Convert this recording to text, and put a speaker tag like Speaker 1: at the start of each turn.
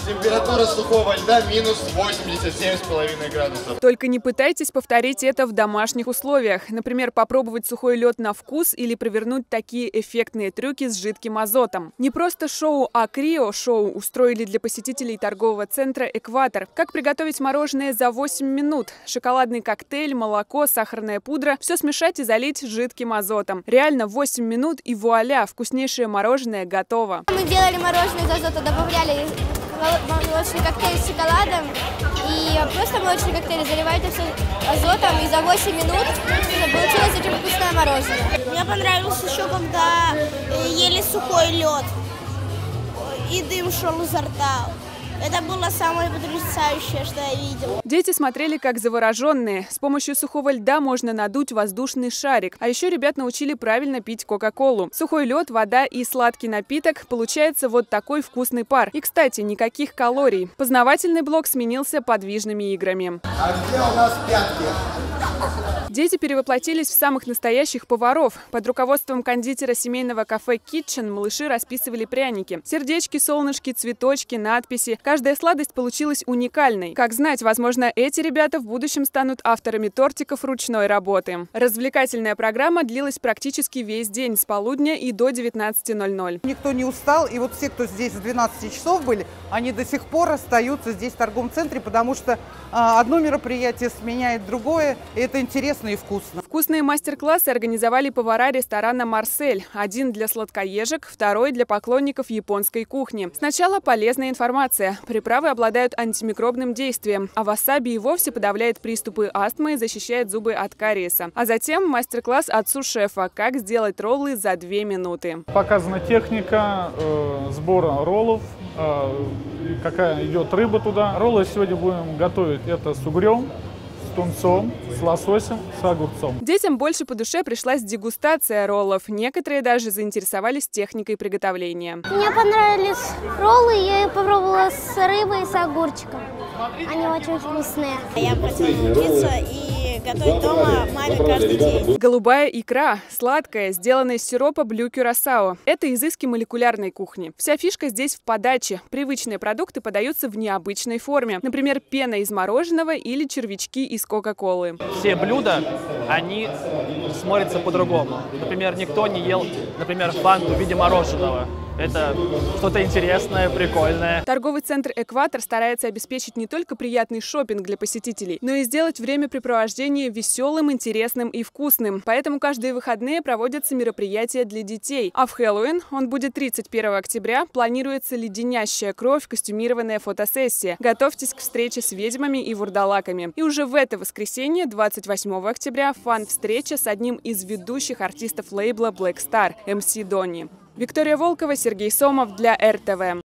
Speaker 1: Температура сухого льда минус 87,5 градусов.
Speaker 2: Только не пытайтесь повторить это в домашних условиях. Например, попробовать сухой лед на вкус или провернуть такие эффектные трюки с жидким азотом. Не просто шоу, а крио-шоу устроили для посетителей торгового центра «Экватор». Как приготовить мороженое за 8 минут? Шоколадный коктейль, молоко, сахарная пудра – все смешать и залить жидким азотом. Реально 8 минут и вуаля, вкуснейшее мороженое готово.
Speaker 3: Мы делали мороженое из азота, добавляли молочный коктейль с шоколадом и просто молочный коктейль, заливаете все азотом, и за 8 минут получилось очень вкусное мороженое.
Speaker 4: Мне понравилось еще, когда ели сухой лед и дым шел изо рта. Это было самое потрясающее, что я видела.
Speaker 2: Дети смотрели как завороженные. С помощью сухого льда можно надуть воздушный шарик. А еще ребят научили правильно пить кока-колу. Сухой лед, вода и сладкий напиток. Получается вот такой вкусный пар. И, кстати, никаких калорий. Познавательный блок сменился подвижными играми.
Speaker 1: А где у нас пятки?
Speaker 2: Дети перевоплотились в самых настоящих поваров. Под руководством кондитера семейного кафе «Kitchen» малыши расписывали пряники. Сердечки, солнышки, цветочки, надписи. Каждая сладость получилась уникальной. Как знать, возможно, эти ребята в будущем станут авторами тортиков ручной работы. Развлекательная программа длилась практически весь день, с полудня и до 19:00.
Speaker 5: Никто не устал, и вот все, кто здесь с 12 часов были, они до сих пор остаются здесь в торговом центре, потому что одно мероприятие сменяет другое, и это интересно и вкусно.
Speaker 2: Вкусные мастер-классы организовали повара ресторана «Марсель». Один для сладкоежек, второй для поклонников японской кухни. Сначала полезная информация. Приправы обладают антимикробным действием, а васаби и вовсе подавляет приступы астмы и защищает зубы от кариеса. А затем мастер-класс от су-шефа «Как сделать роллы за 2 минуты».
Speaker 6: Показана техника сбора роллов, какая идет рыба туда. Роллы сегодня будем готовить это с угрем, с тунцом, с лососем, с огурцом.
Speaker 2: Детям больше по душе пришлась дегустация роллов. Некоторые даже заинтересовались техникой приготовления.
Speaker 3: Мне понравились роллы, я их попробовала с рыбой и с огурчиком. Они очень вкусные.
Speaker 4: Я хотела научиться и готовить дома маме каждый день.
Speaker 2: Голубая икра, сладкая, сделанная из сиропа блю-кюрасао. Это изыски молекулярной кухни. Вся фишка здесь в подаче. Привычные продукты подаются в необычной форме. Например, пена из мороженого или червячки из кока-колы.
Speaker 7: Все блюда, они смотрятся по-другому. Например, никто не ел, фанту в виде мороженого. Это что-то интересное, прикольное.
Speaker 2: Торговый центр «Экватор» старается обеспечить не только приятный шопинг для посетителей, но и сделать времяпрепровождение веселым, интересным и вкусным. Поэтому каждые выходные проводятся мероприятия для детей. А в Хэллоуин, он будет 31 октября, планируется леденящая кровь, костюмированная фотосессия. Готовьтесь к встрече с ведьмами и вурдалаками. И уже в это воскресенье, 28 октября, фан-встреча с одним из ведущих артистов лейбла Black Star, MC Donny. Виктория Волкова, Сергей Сомов для РТВ.